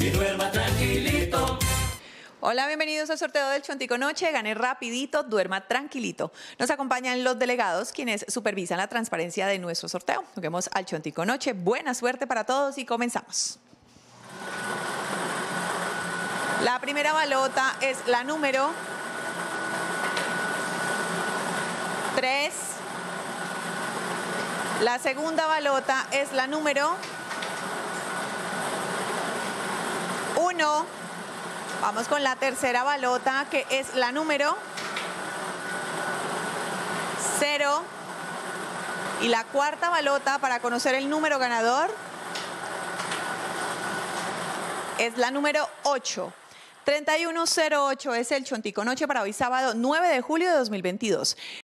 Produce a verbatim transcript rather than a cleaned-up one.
y duerma tranquilito. Hola, bienvenidos al sorteo del Chontico Noche. Gane rapidito, duerma tranquilito. Nos acompañan los delegados, quienes supervisan la transparencia de nuestro sorteo. Juguemos al Chontico Noche. Buena suerte para todos y comenzamos. La primera balota es la número tres. La segunda balota es la número uno. Vamos con la tercera balota, que es la número cero. Y la cuarta balota, para conocer el número ganador, es la número ocho. treinta y uno cero ocho es el Chontico Noche para hoy sábado nueve de julio de dos mil veintidós.